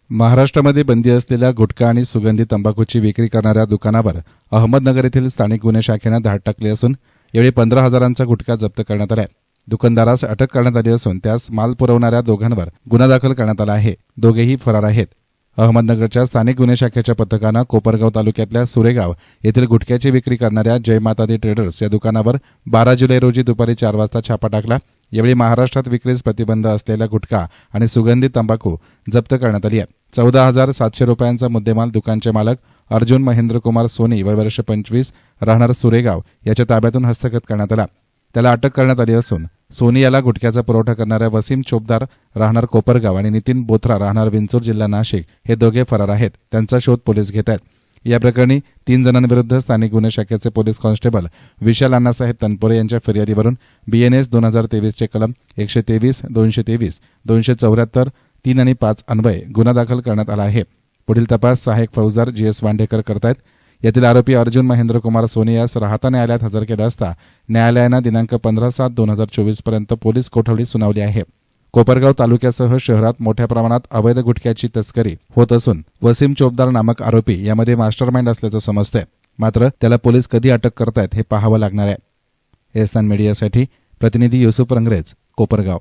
महाराष्ट्रामध्ये बंदी असलेल्या गुटखा आणि सुगंधी तंबाखूची विक्री करणाऱ्या दुकानावर अहमदनगर येथील स्थानिक गुन्हे शाखेनं धाड टाकली असून यावेळी 15,000चा गुटखा जप्त करण्यात आला आहे। दुकानदारास अटक करण्यात आली असून त्यास माल पुरवणाऱ्या दोघांवर गुन्हा दाखल करण्यात आला आहे। दोघेही फरार आहेत। अहमदनगरच्या स्थानिक गुन्हे शाखेच्या पथकानं कोपरगाव तालुक्यातल्या सुरेगाव येथील गुटख्याची विक्री करणाऱ्या जय माता दी ट्रेडर्स या दुकानावर 12 जुलै रोजी दुपारी 4 वाजता छापा टाकला। यावेळी महाराष्ट्रात विक्रीस प्रतिबंध असलेला गुटखा आणि सुगंधी तंबाखू जप्त करण्यात आली आहे। 14,700 रुपयांचा मुद्देमाल दुकानचे मालक अर्जुन महेंद्र कुमार सोनी वय वर्ष 25 राहणार सुरेगाव याच्या ताब्यातून हस्तगत करण्यात आला। त्याला अटक करण्यात आली असून सोनी याला गुटख्याचा पुरवठा करणाऱ्या वसीम चोपदार राहणार कोपरगाव आणि नितीन बोथरा राहणार विंचूर जिल्हा नाशिक हे दोघे फरार आहेत। त्यांचा शोध पोलीस घेत आहेत। या प्रकरणी 3 जणांविरुद्ध स्थानिक गुन्हे शाखेचे पोलीस कॉन्स्टेबल विशाल अण्णासाहेब तनपुरे यांच्या फिर्यादीवरून BNS 2023 चे कलम 123, 223, 274, 3 आणि 5 अन्वये गुन्हा दाखल करण्यात आला आहे। पुढील तपास सहाय्यक फौजदार GS वांडेकर करतायत। यातील आरोपी अर्जुन महेंद्र कुमार सोनी यास राहता न्यायालयात हजर केले असता न्यायालयानं दिनांक 15/7/2024 पर्यंत पोलीस कोठडी सुनावली आहे। कोपरगाव तालुक्यासह शहरात मोठ्या प्रमाणात अवैध गुटख्याची तस्करी होत असून वसीम चोपदार नामक आरोपी यामध्ये मास्टरमाइंड असल्याचं समजतंय। मात्र त्याला पोलीस कधी अटक करतायत हे पाहावं लागणार आहे। एसनान मीडियासाठी प्रतिनिधी युसुफ रंगरेज, कोपरगाव।